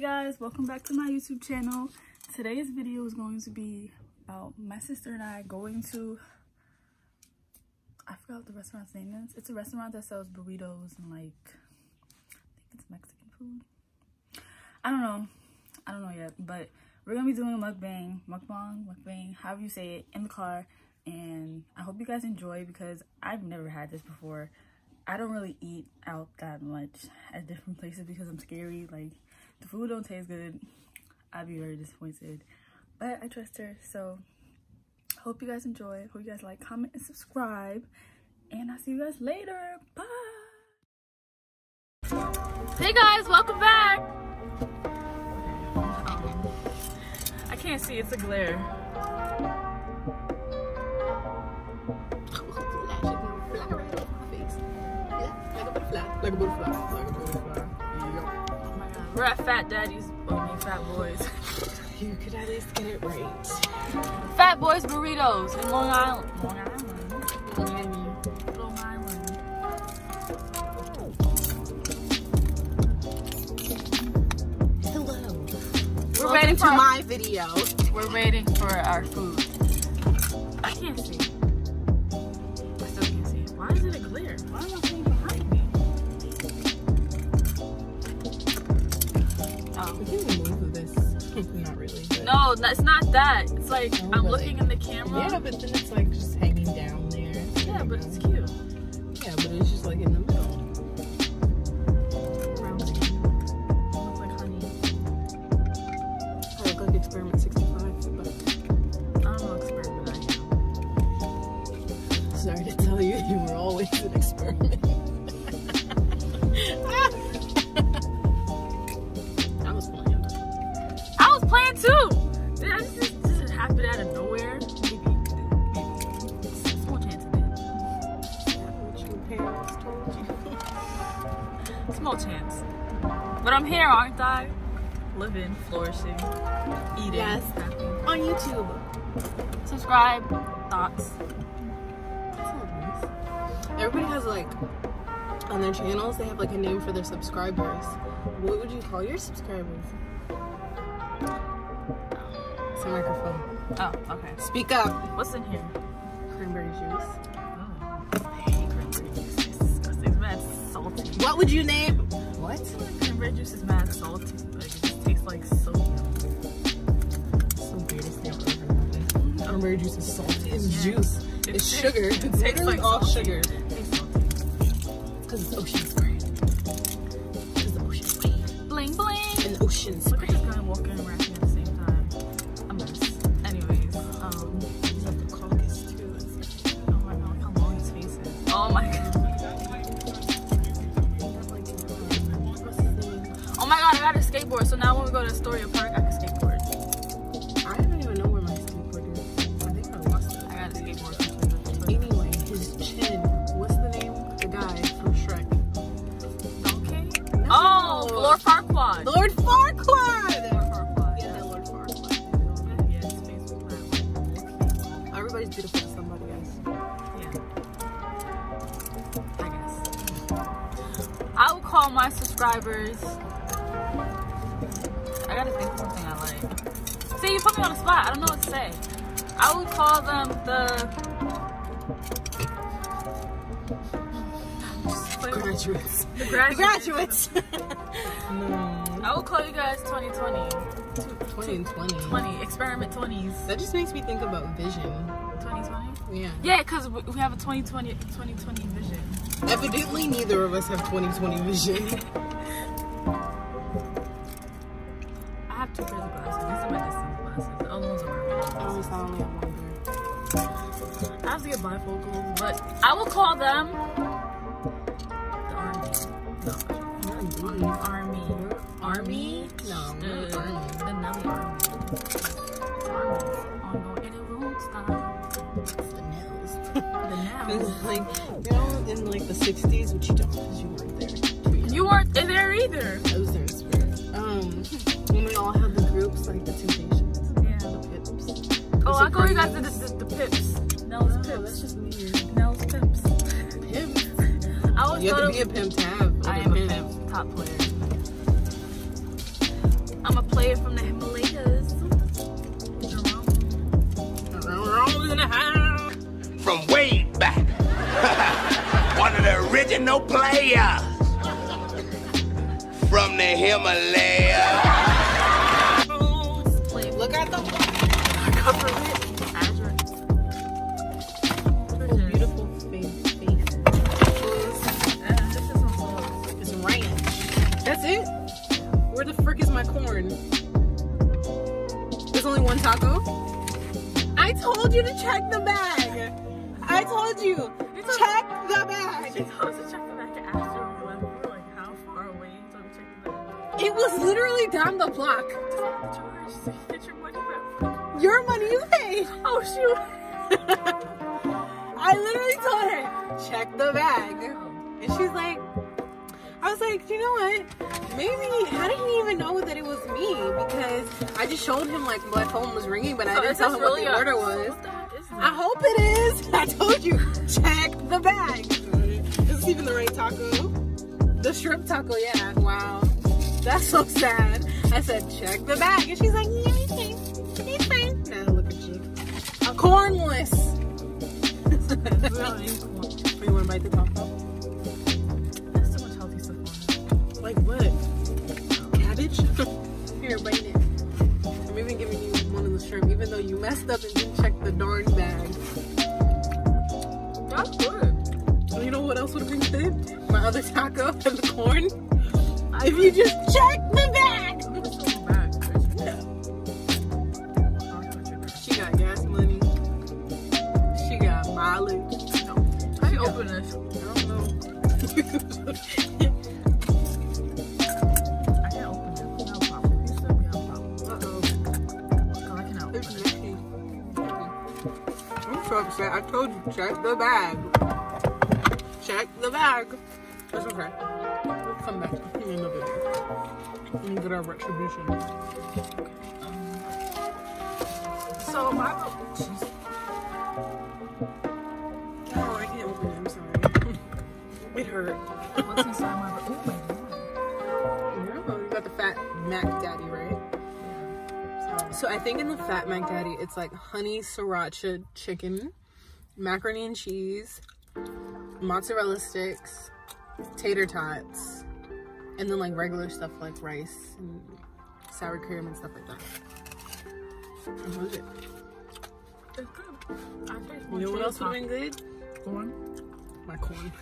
guys, welcome back to my YouTube channel. Today's video is going to be about my sister and I going to, I forgot what the restaurant's name is. It's a restaurant that sells burritos and like, I think it's Mexican food. I don't know yet, but we're gonna be doing a mukbang, however you say it, in the car. And I hope you guys enjoy because I've never had this before. I don't really eat out that much at different places because I'm scary. Like, the food don't taste good. I'd be very disappointed. But I trust her, so hope you guys enjoy. Hope you guys like, comment, and subscribe. And I'll see you guys later. Bye. Hey guys, welcome back. I can't see, it's a glare. Like a butterfly. Yeah. Oh my god. We're at Fat Daddy's, Fat Boys. You could at least get it right. Fat Boys Burritos in Long Island. Hello. We're waiting for my video. We're waiting for our food. I can't see. I still can't see. Why is it a glare? Why am I seeing behind me? We can remove this. Not really. But... No, it's not that. It's like I'm really? looking in the camera. Yeah, but then it's like just hanging down there. Yeah, but it's cute. Yeah, but it's just like in the middle. Rounding. Looks like honey. I look like Experiment 65, but I don't know experiment I am. Sorry to tell you, you were always an experiment. I was playing too. Did I just happen out of nowhere? Maybe. Small chance of it. What your parents told you. Small chance. But I'm here, aren't I? Living, flourishing, eating. Yes. Happy. On YouTube. Subscribe. Thoughts. That's not nice. Everybody has like, on their channels, they have like a name for their subscribers. What would you call your subscribers? It's a microphone. Oh, okay. Speak up. What's in here? Cranberry juice. Oh, I hate cranberry juice. It's disgusting. It's mad salty. What would you name? What? Cranberry juice is mad salty. Like, it just tastes like soap. It's the weirdest thing I've ever heard. Cranberry juice is salty. It's juice. It's sugar. It's literally like all salty. sugar. It tastes salty. Because it's ocean spray. Because the ocean spray. Bling bling. And the ocean Look spray. at this guy walking and rapping at the same time. A mess. Anyways, He's like the caucus too. oh my god, how long his face is. Oh my god. Oh my god, I got a skateboard. So now when we go to Astoria Park, I can skateboard. I don't even know where my skateboard is. I think I lost it. I got a skateboard. Anyway, his chin. What's the name? The guy from Shrek. Okay. No. Oh, Lord Farquaad. Lord Farquaad! Lord Farquaad. Yeah, Lord Farquaad. Yeah, his face was mad. Everybody's beautiful to somebody, guys. Yeah. I guess. I will call my subscribers. I gotta think of something I like. See, you put me on the spot. I don't know what to say. I would call them Graduates. the graduates. No. I will call you guys 2020. 20 and 20. 20. Experiment 20s. That just makes me think about vision. 2020? Yeah. Yeah, because we have a 2020 vision. Evidently, neither of us have 2020 vision. I have two pairs of glasses. These are my distance glasses. The other ones are my I always only have one pair. I have to get bifocals, but I will call them the Army. No, Army. Army? No, not Army. The Nelly Army. It's Army. Ongoing and it won't stop. It's the nails. The nails. It's like, you know, in like the 60s, which you don't because you weren't there. You weren't there either. I was there in spirit. When we all had the groups, like the Temptations. Yeah. The Pips. Oh, I call you guys the Pips. Nell's Pips. That's just weird. Nell's Pips. Pimp. I always You have thought to be a pimp to have. I am a pimp. Top player. play it from the Himalayas. From way back. One of the original players. From the Himalayas. Look at the cover of it. Oh, beautiful face. It's ranch. That's it? Where the frick is my corn? There's only one taco? I told you to check the bag. I told you. Check the bag. She told us to check the bag and asked her we were like how far away you told me to check the bag. It was literally down the block. Get your money back. Your money you paid. Oh shoot. I literally told her, check the bag. And she's like, I was like, you know what? Maybe, how did he even know that it was me? Because I just showed him like my phone was ringing, but I didn't tell him what the order was. What the heck is that? I hope it is. I told you, check the bag. Is this even the right taco? The shrimp taco, yeah. Wow. That's so sad. I said, check the bag. And she's like, yeah, he's fine. He's fine. Now look at you. Cornless. You want to bite the taco? There's so much healthy stuff on it. Like what? Cabbage? Here, bite it. I'm even giving you one of the shrimp, even though you messed up and didn't check the darn bag. That's good. You know what else would have been good? My other taco and the corn. If you just check the bag. She got gas money. She got mileage. No. How do you open this? I don't know. I can't open it. No problem. You said we have a problem. Uh-oh. I cannot open It's it. messy. I'm so upset. I told you, check the bag. Check the bag. That's okay. We'll come back in another day. And get our retribution. So my jeez. Oh, I can't open it. I'm sorry. It hurt. What's inside my oh my god. You got the Fat Mac Daddy, right? So I think in the Fat Mac Daddy, it's like honey sriracha chicken, macaroni and cheese, mozzarella sticks, tater tots, and then like regular stuff like rice and sour cream and stuff like that. And what is it? It's good. I taste You know what else would have been good? Corn. My corn.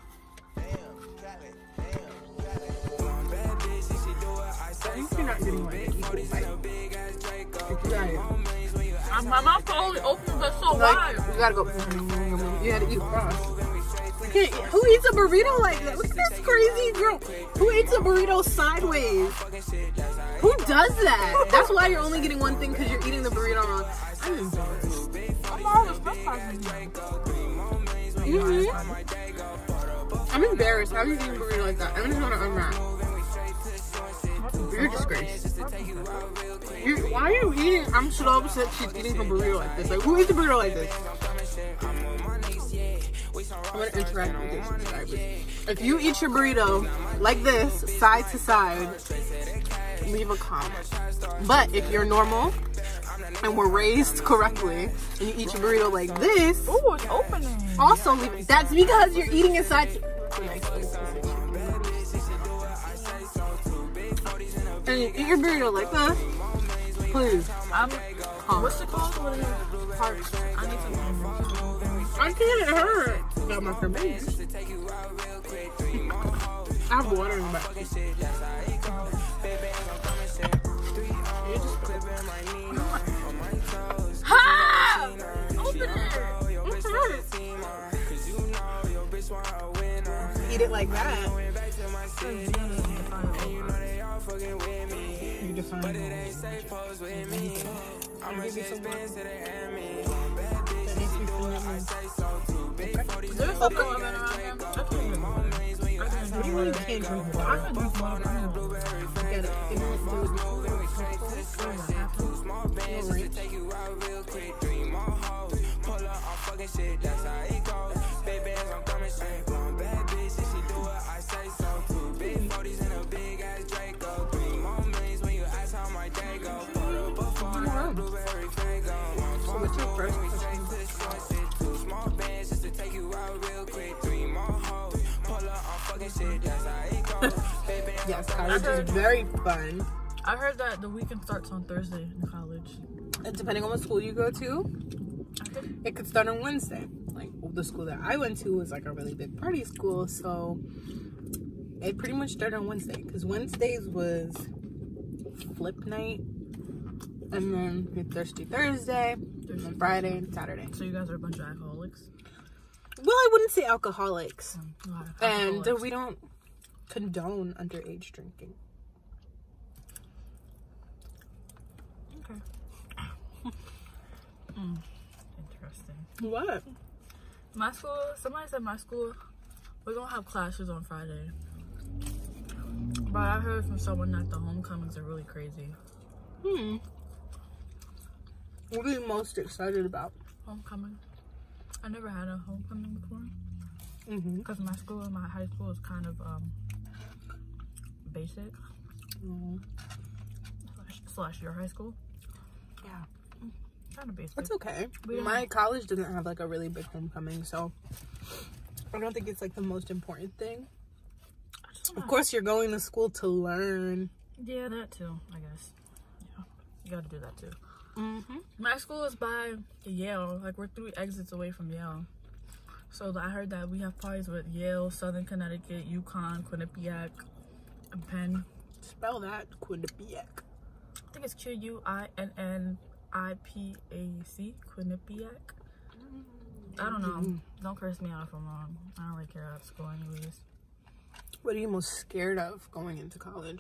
I think you're not getting like an equal bite. My mouth only open but so Like, wide. you gotta go. You gotta eat fast. You can't, who eats a burrito like that? Look at this crazy girl. Who eats a burrito sideways? Who does that? That's why you're only getting one thing because you're eating the burrito wrong. I'm embarrassed. I'm always I'm embarrassed. How are you eating a burrito like that? I just want to unwrap. You're a disgrace. Why are you eating? I'm so upset she's eating her burrito like this. Like, who eats a burrito like this? I'm gonna interact with your subscribers. If you eat your burrito like this, side to side, leave a comment. But if you're normal and were raised correctly, and you eat your burrito like this, oh, it's opening. also leave it. That's because you're eating it side to and you eat your burrito like that, please. What's it called? What is it? Hearts. I need some. I can't hurt. Got my remains. I have water in the back. Ha! Open it. Eat it like that. You define it. I'll give you some more. There's something around here. I can't even. You can't drink water. I can drink water. Get it. If you want to do it before, first question. Small bands just to take you out real quick. 3 more hoes. Pull up on fucking shit. That's how it goes. Yes, college is very fun. I heard that the weekend starts on Thursday in college. And depending on what school you go to, it could start on Wednesday. Like the school that I went to was like a really big party school, so it pretty much started on Wednesday. Because Wednesdays was flip night, and then Thursday, and then Friday and Saturday. So you guys are a bunch of alcoholics? Well, I wouldn't say alcoholics. Alcoholics. And we don't condone underage drinking. Okay. Interesting. What? My school, somebody said my school, we're gonna have classes on Friday. But I heard from someone that the homecomings are really crazy. What are you most excited about? Homecoming. I never had a homecoming before. Because my school and my high school is kind of basic. Slash your high school. Yeah. Kind of basic. It's okay. Yeah. My college doesn't have like a really big homecoming, so I don't think it's like the most important thing. Of course, you're going to school to learn. Yeah, that too, I guess. Yeah, you gotta do that too. My school is by Yale. Like, we're 3 exits away from Yale. So I heard that we have parties with Yale, Southern Connecticut, UConn, Quinnipiac, and Penn. Spell that, Quinnipiac. I think it's Quinnipiac, Quinnipiac. I don't know. Don't curse me out if I'm wrong. I don't really care about school anyways. What are you most scared of going into college?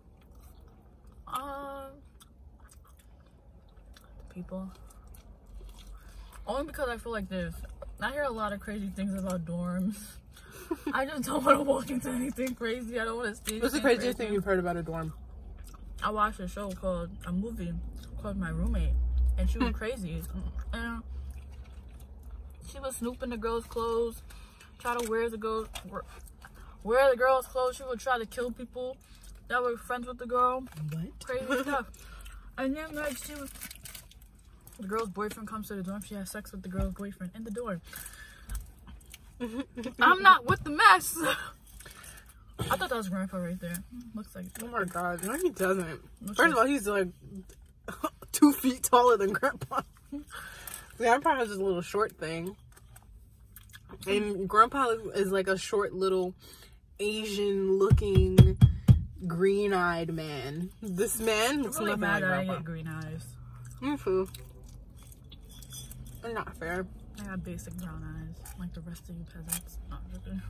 People. Only because I feel like this. I hear a lot of crazy things about dorms. I just don't want to walk into anything crazy. I don't want to see. What's the craziest thing you've heard about a dorm? I watched a movie called My Roommate, and she was crazy. And she was snooping the girls' clothes, try to wear the girls' clothes. She would try to kill people that were friends with the girl. What? Crazy stuff. And then like the girl's boyfriend comes to the dorm. She has sex with the girl's boyfriend in the dorm. I'm not with the mess. I thought that was grandpa right there. Looks like. Oh my god, no, he doesn't. First of all, he's like 2 feet taller than grandpa. Grandpa has this little short thing, and grandpa is like a short little Asian-looking, green-eyed man. This man looks really nothing mad like that I grandpa. get green eyes. Mm-hmm. Not fair. I got basic brown eyes, like the rest of you peasants. Not really.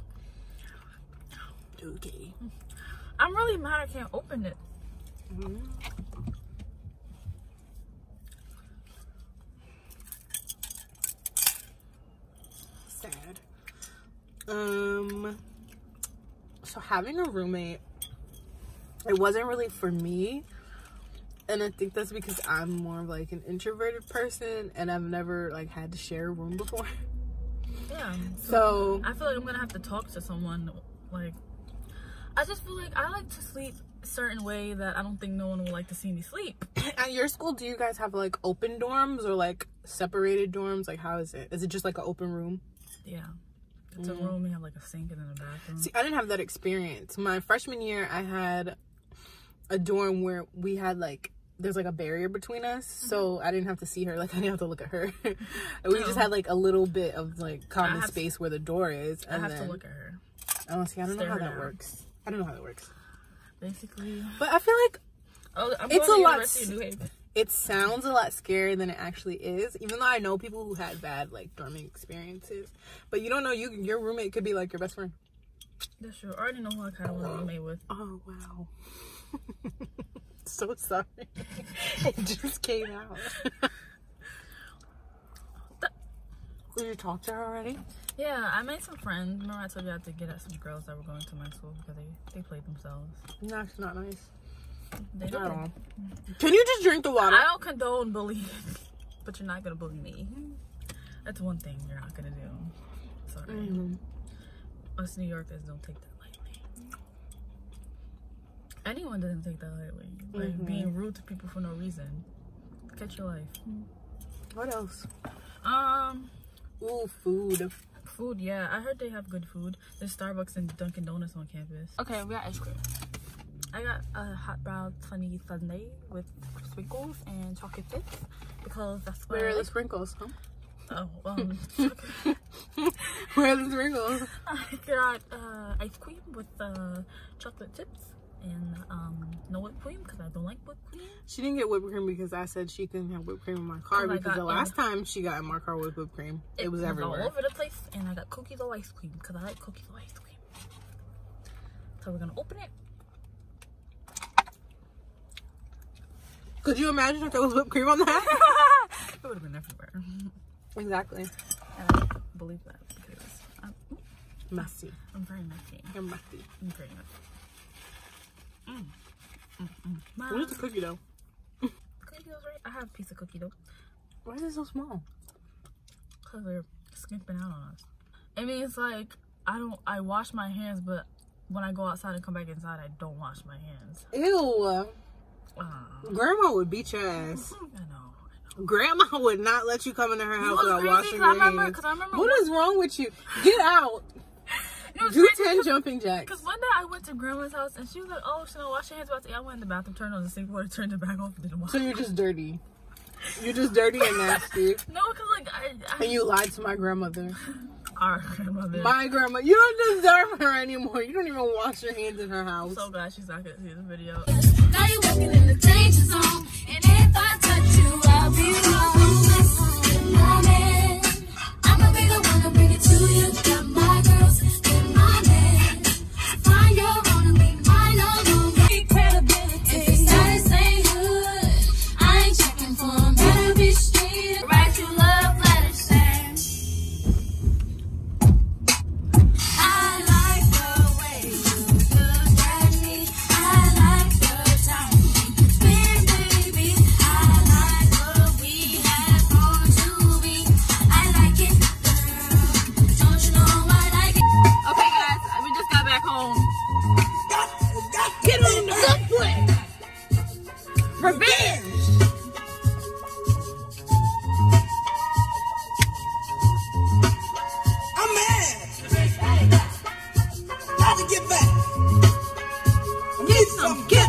Okay. I'm really mad I can't open it. Sad. So having a roommate, it wasn't really for me, and I think that's because I'm more of like an introverted person, and I've never like had to share a room before. Yeah. So I feel like I'm gonna have to talk to someone. Like, I just feel like I like to sleep a certain way that I don't think no one will like to see me sleep. at your school, do you guys have like open dorms or like separated dorms? Like, how is it? Is it just like an open room? Yeah. It's a room. We have like a sink and then a bathroom. See, I didn't have that experience. My freshman year, I had a dorm where we had like, there's like a barrier between us, so I didn't have to see her. Like, I didn't have to look at her. We just had like a little bit of like common space where the door is. And I have to look at her. Oh, see, I don't know how that down. works. I don't know how that works. Basically. But I feel like I'm it's going a to lot. University of New Haven. It sounds a lot scarier than it actually is, even though I know people who had bad like dorming experiences. But you don't know, your roommate could be like your best friend. That's true. I already know who I kind of want to roommate with. Oh wow. So sorry. It just came out. Did you talk to her already? Yeah, I made some friends. Remember I told you I had to get at some girls that were going to my school because they played themselves. No, it's not nice. They At don't. all. Can you just drink the water? I don't condone bullying, but you're not gonna bully me. That's one thing you're not gonna do. Sorry. Us New Yorkers don't take that lightly. Anyone doesn't take that lightly. Like being rude to people for no reason. Catch your life. What else? Ooh, food. Food, yeah. I heard they have good food. There's Starbucks and Dunkin' Donuts on campus. Okay, we got ice cream. I got a hot brown sunny sundae with sprinkles and chocolate chips because that's what Where are the sprinkles, huh? Oh, Where are the sprinkles? I got ice cream with chocolate chips and no whipped cream because I don't like whipped cream. She didn't get whipped cream because I said she couldn't have whipped cream in my car because the last time she got in my car with whipped cream, it was everywhere. All over the place. And I got cookies or ice cream because I like cookies or ice cream. So we're gonna open it. Could you imagine if there was whipped cream on that? It would have been everywhere. Exactly. And I believe that because I'm messy. I'm very messy. You're messy. I'm very messy. What is the cookie dough? Cookie dough's right. I have a piece of cookie dough. Why is it so small? Because they're skimping out on us. I mean, it's like I wash my hands, but when I go outside and come back inside, I don't wash my hands. Ew. Grandma would beat your ass. I know. Grandma would not let you come into her house without washing your hands. I remember what is wrong with you? Get out. Do 10 jumping jacks. Because one day I went to grandma's house and she was like, oh, should I wash your hands? I went in the bathroom, turned on the sink water, turned it back off, and didn't wash. So you're just dirty. You're just dirty and nasty. No, because like and you lied to my grandmother. Our grandmother. My grandma. You don't deserve her anymore. You don't even wash your hands in her house. I'm so glad she's not going to see this video. Now you're walking in the danger zone. And if I touch you, I'll be wrong. My man, I'ma be the one to bring it to you. Got my girls in my man. Find your own and be mine alone. Get credibility. If it's status ain't good, I ain't checking for them. Better be straight. Right to love, let it stand. I like the way you look at me. I like the time we spend, baby. I like what we have on to be. I like it, girl. Don't you know I like it? Okay, guys, we just got back home. Get on the subway. Revenge. I'm mad. Got to get back. I need some.